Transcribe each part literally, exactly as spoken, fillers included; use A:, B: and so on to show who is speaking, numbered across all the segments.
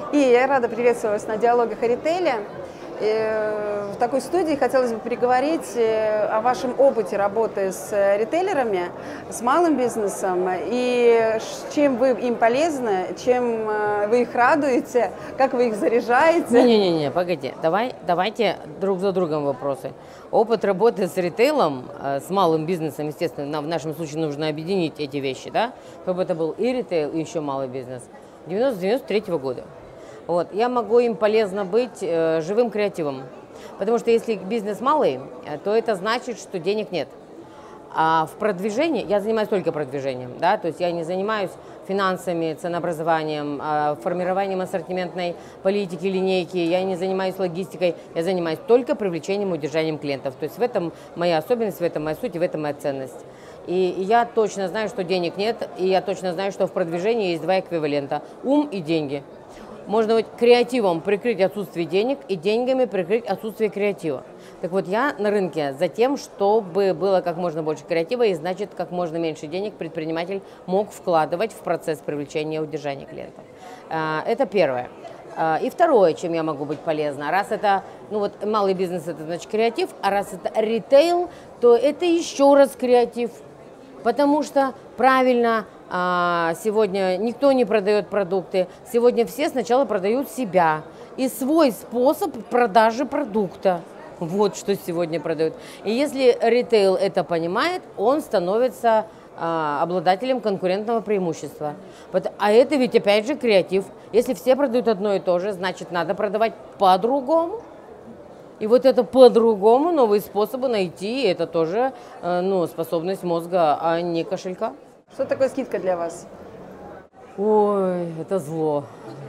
A: И я рада приветствовать вас на диалогах о ритейле. В такой студии хотелось бы переговорить о вашем опыте работы с ритейлерами, с малым бизнесом, и чем вы им полезны, чем вы их радуете, как вы их заряжаете.
B: Не-не-не, погоди, давай, давайте друг за другом вопросы. Опыт работы с ритейлом, с малым бизнесом, естественно, нам в нашем случае нужно объединить эти вещи, да, чтобы это был и ритейл, и еще малый бизнес, девяносто третьего года. Вот. Я могу им полезно быть э, живым креативом, потому что если бизнес малый, то это значит, что денег нет. А в продвижении, я занимаюсь только продвижением, да, то есть я не занимаюсь финансами, ценообразованием, э, формированием ассортиментной политики, линейки, я не занимаюсь логистикой, я занимаюсь только привлечением и удержанием клиентов. То есть в этом моя особенность, в этом моя суть, и в этом моя ценность. И я точно знаю, что денег нет, и я точно знаю, что в продвижении есть два эквивалента – ум и деньги. Можно быть креативом прикрыть отсутствие денег и деньгами прикрыть отсутствие креатива. Так вот, я на рынке за тем, чтобы было как можно больше креатива, и значит, как можно меньше денег предприниматель мог вкладывать в процесс привлечения и удержания клиентов. Это первое. И второе, чем я могу быть полезна, раз это, ну вот малый бизнес, это значит креатив, а раз это ритейл, то это еще раз креатив. Потому что правильно сегодня никто не продает продукты, сегодня все сначала продают себя и свой способ продажи продукта. Вот что сегодня продают. И если ритейл это понимает, он становится а, обладателем конкурентного преимущества. А это ведь опять же креатив. Если все продают одно и то же, значит надо продавать по-другому. И вот это по-другому, новые способы найти, это тоже ну, способность мозга, а не кошелька.
A: Что такое скидка для вас?
B: Ой, это зло.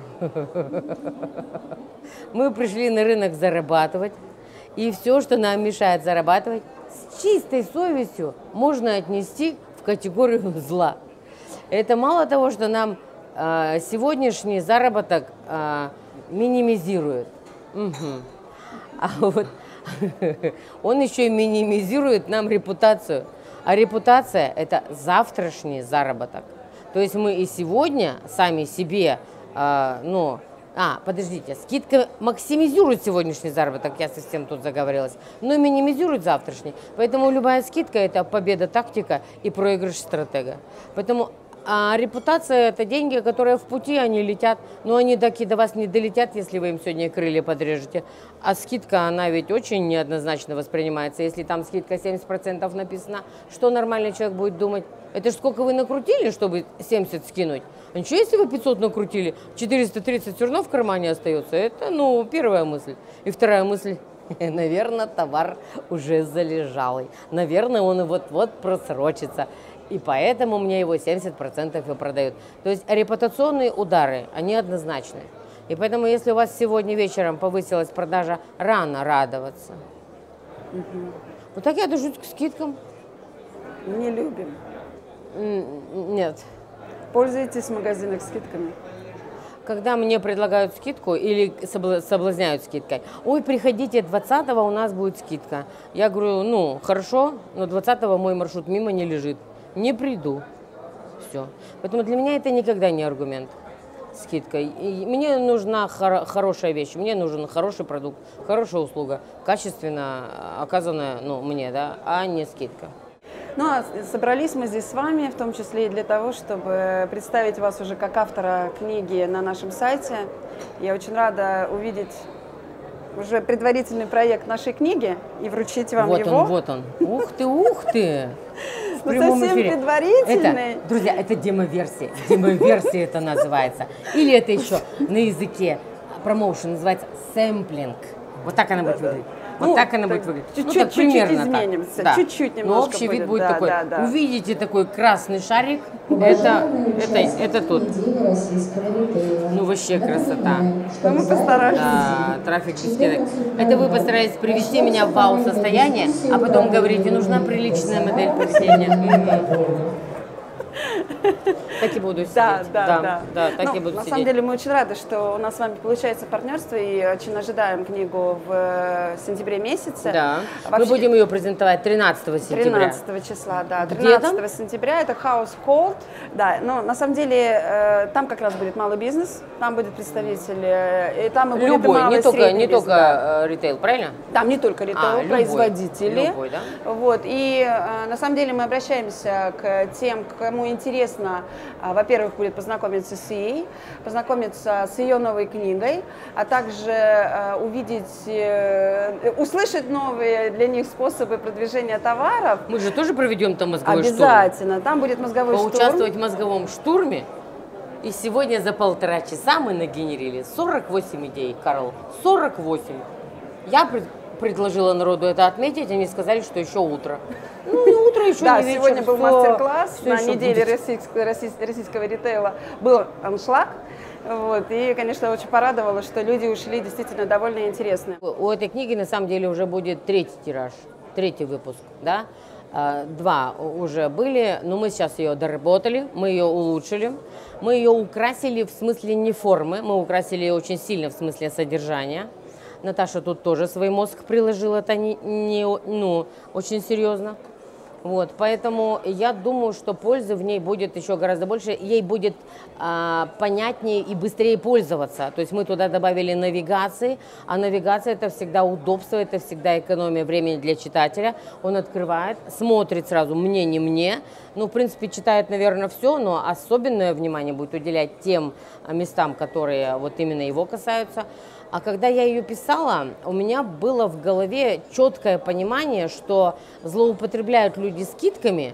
B: Мы пришли на рынок зарабатывать, и все, что нам мешает зарабатывать, с чистой совестью можно отнести в категорию зла. Это мало того, что нам э, сегодняшний заработок э, минимизирует. Угу. А вот он еще и минимизирует нам репутацию. А репутация – это завтрашний заработок. То есть мы и сегодня сами себе, э, ну, а, подождите, скидка максимизирует сегодняшний заработок, я совсем тут заговорилась, но минимизирует завтрашний. Поэтому любая скидка – это победа тактика и проигрыш стратега. Поэтому а репутация – это деньги, которые в пути, они летят, но они таки до вас не долетят, если вы им сегодня крылья подрежете. А скидка, она ведь очень неоднозначно воспринимается. Если там скидка семьдесят процентов написано, что нормальный человек будет думать? Это ж сколько вы накрутили, чтобы семьдесят скинуть? А ничего, если вы пятьсот накрутили, четыреста тридцать все равно в кармане остается. Это, ну, первая мысль. И вторая мысль. Наверное, товар уже залежалый. Наверное, он вот-вот просрочится. И поэтому мне его семьдесят процентов и продают. То есть репутационные удары, они однозначны. И поэтому, если у вас сегодня вечером повысилась продажа, рано радоваться. Угу. Вот так я отношусь к скидкам.
A: Не любим.
B: Нет.
A: Пользуетесь в магазинах скидками?
B: Когда мне предлагают скидку или соблазняют скидкой, ой, приходите, двадцатого у нас будет скидка. Я говорю, ну, хорошо, но двадцатого мой маршрут мимо не лежит. Не приду. Все. Поэтому для меня это никогда не аргумент. Скидка. И мне нужна хор- хорошая вещь, мне нужен хороший продукт, хорошая услуга, качественно оказанная, ну, мне, да, а не скидка.
A: Ну, а собрались мы здесь с вами, в том числе и для того, чтобы представить вас уже как автора книги на нашем сайте. Я очень рада увидеть уже предварительный проект нашей книги и вручить вам
B: вот
A: его.
B: Вот он, вот он. Ух ты, ух ты! В
A: ну, совсем
B: эфире.
A: предварительный.
B: Это, друзья, это демо-версия. Демо-версия это называется. Или это еще на языке промоушен называется сэмплинг. Вот так она будет выглядеть. Вот
A: ну,
B: так она будет выглядеть.
A: Чуть-чуть,
B: ну, так,
A: чуть-чуть
B: примерно
A: изменимся,
B: так.
A: чуть-чуть
B: да.
A: немножко
B: Но общий
A: будет.
B: вид будет
A: да,
B: такой.
A: Да, да.
B: Увидите такой красный шарик, это, это, это тут. Ну, вообще красота.
A: Ну, мы постарались.
B: Да, трафик без скидок. Это вы постарались привести меня в вау-состояние, а потом говорите, нужна приличная модель поведения. Так и буду сидеть.
A: Да, да, да.
B: да, да так
A: ну,
B: и буду
A: на
B: сидеть.
A: самом деле мы очень рады, что у нас с вами получается партнерство, и очень ожидаем книгу в сентябре месяце.
B: Да.
A: Вообще,
B: мы будем ее презентовать тринадцатого сентября.
A: тринадцатого числа, да.
B: Где
A: тринадцатого сентября это House Cold. Да, но на самом деле там как раз будет малый бизнес, там будет представитель, и там и будет
B: любой,
A: и малый,
B: не только, не
A: бизнес,
B: только
A: да.
B: ритейл, правильно?
A: Там не только ритейл,
B: а,
A: производители.
B: Любой, да?
A: Вот, и на самом деле мы обращаемся к тем, кому интересно, во-первых, будет познакомиться с ей, познакомиться с ее новой книгой, а также увидеть, услышать новые для них способы продвижения товаров.
B: Мы же тоже проведем там мозговой
A: Обязательно.
B: штурм.
A: Там будет мозговой штурм.
B: Поучаствовать в мозговом штурме. И сегодня за полтора часа мы нагенерили сорок восемь идей, Карл. сорок восемь. Я пред, предложила народу это отметить, они сказали, что еще утро. Ну, и утро еще
A: да,
B: не вечер.
A: сегодня был мастер-класс на неделе
B: российского,
A: российского ритейла. Был аншлаг. Вот, и, конечно, очень порадовало, что люди ушли действительно довольно интересные.
B: У этой книги на самом деле уже будет третий тираж, третий выпуск, да. Два уже были, но мы сейчас ее доработали, мы ее улучшили, мы ее украсили в смысле не формы, мы украсили ее очень сильно в смысле содержания. Наташа тут тоже свой мозг приложила, это не, не, ну, очень серьезно. Вот, поэтому я думаю, что пользы в ней будет еще гораздо больше, ей будет а, понятнее и быстрее пользоваться. То есть мы туда добавили навигации, а навигация это всегда удобство, это всегда экономия времени для читателя. Он открывает, смотрит сразу «мне, не мне». Ну, в принципе, читает, наверное, все, но особенное внимание будет уделять тем местам, которые вот именно его касаются. А когда я ее писала, у меня было в голове четкое понимание, что злоупотребляют люди скидками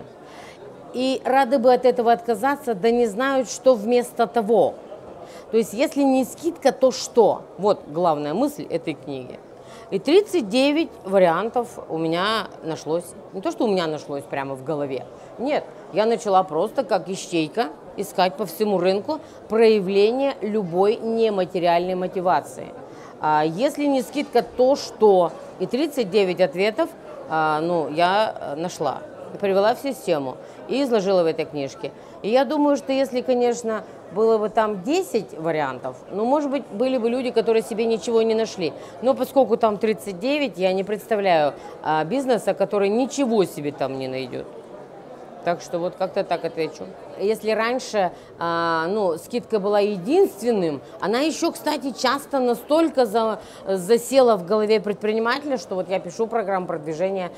B: и рады бы от этого отказаться, да не знают, что вместо того. То есть, если не скидка, то что? Вот главная мысль этой книги. И тридцать девять вариантов у меня нашлось. Не то, что у меня нашлось прямо в голове. Нет, я начала просто как ищейка искать по всему рынку проявление любой нематериальной мотивации. Если не скидка, то что? И тридцать девять ответов ну, я нашла, привела в систему и изложила в этой книжке. И я думаю, что если, конечно, было бы там десять вариантов, ну, может быть, были бы люди, которые себе ничего не нашли. Но поскольку там тридцать девять, я не представляю а, бизнеса, который ничего себе там не найдет. Так что вот как-то так отвечу. Если раньше а, ну, скидка была единственным, она еще, кстати, часто настолько за, засела в голове предпринимателя, что вот я пишу программу продвижения,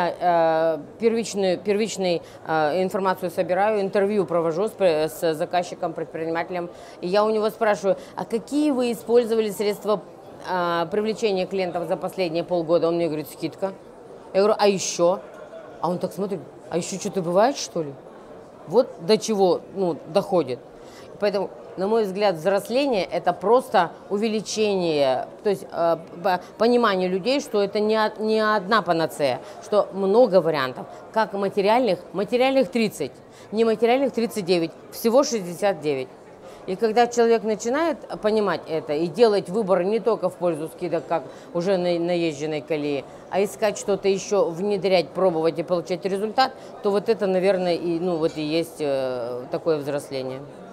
B: я э, первичную, первичную э, информацию собираю, интервью провожу с, с заказчиком, предпринимателем, и я у него спрашиваю, а какие вы использовали средства э, привлечения клиентов за последние полгода? Он мне говорит, скидка. Я говорю, а еще? А он так смотрит, а еще что-то бывает, что ли? Вот до чего ну, доходит. Поэтому, на мой взгляд, взросление – это просто увеличение, то есть э, понимание людей, что это не, не одна панацея, что много вариантов, как материальных, материальных тридцать, нематериальных тридцать девять, всего шестьдесят девять. И когда человек начинает понимать это и делать выбор не только в пользу скидок, как уже на наезженной колее, а искать что-то еще, внедрять, пробовать и получать результат, то вот это, наверное, и, ну, вот и есть такое взросление.